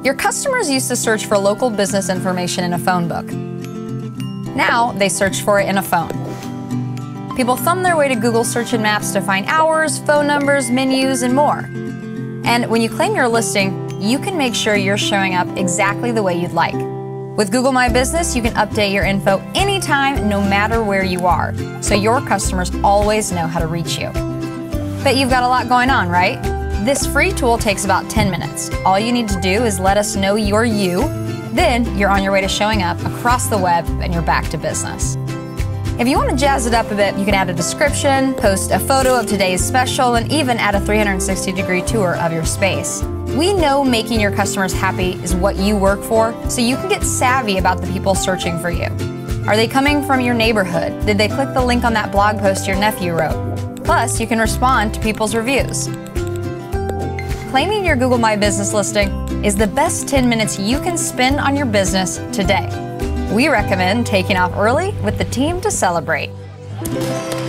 Your customers used to search for local business information in a phone book. Now they search for it in a phone. People thumb their way to Google Search and Maps to find hours, phone numbers, menus, and more. And when you claim your listing, you can make sure you're showing up exactly the way you'd like. With Google My Business, you can update your info anytime, no matter where you are, so your customers always know how to reach you. Bet you've got a lot going on, right? This free tool takes about 10 minutes. All you need to do is let us know you're you, then you're on your way to showing up across the web and you're back to business. If you want to jazz it up a bit, you can add a description, post a photo of today's special, and even add a 360-degree tour of your space. We know making your customers happy is what you work for, so you can get savvy about the people searching for you. Are they coming from your neighborhood? Did they click the link on that blog post your nephew wrote? Plus, you can respond to people's reviews. Claiming your Google My Business listing is the best 10 minutes you can spend on your business today. We recommend taking off early with the team to celebrate.